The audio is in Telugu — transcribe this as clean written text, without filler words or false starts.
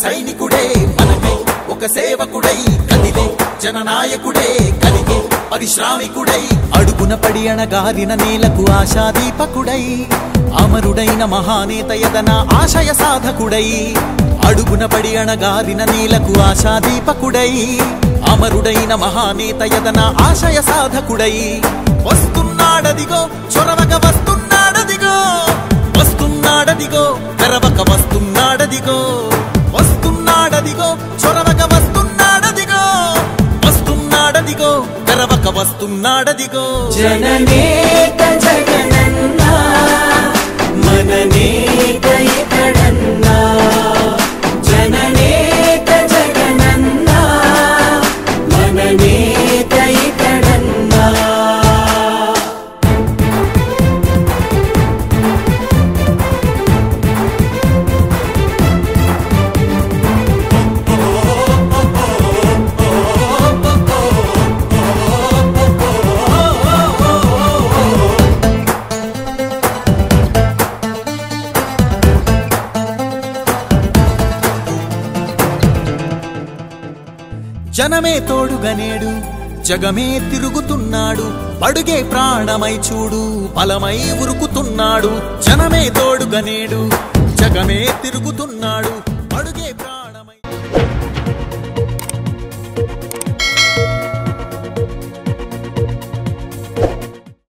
సైనికుడే మనకై ఒక సేవకుడై కదిలే జననాయకుడే కలిగే పరిశ్రామికుడై అడుగున పడి అణగారిన నేలకు ఆశాదీపకుడై అమరుడైన మహానేత యదన ఆశయ సాధకుడై అడుగున పడి అణగారిన నేలకు ఆశాదీపకుడై అమరుడైన మహానేత యదన ఆశయ సాధకుడై వస్తున్నాడదిగో చొరవక వస్తున్నాడదిగో వస్తున్నాడదిగో తెరవక వస్తున్నాడదిగో వస్తున్నాడదిగో చొరవక వస్తున్నాడదిగో వస్తున్నాడదిగో తెరవక వస్తున్నాడదిగో జననేత జగనన్నా మననేత ఇతడన్నా జననేత జగనన్నా మననేత ఇతడన్నా జనమే తోడుగనేడు జగమే తిరుగుతున్నాడు అడుగే ప్రాణమై చూడు బలమై ఉరుకుతున్నాడు జనమే తోడుగనేడు జగమే తిరుగుతున్నాడు అడుగే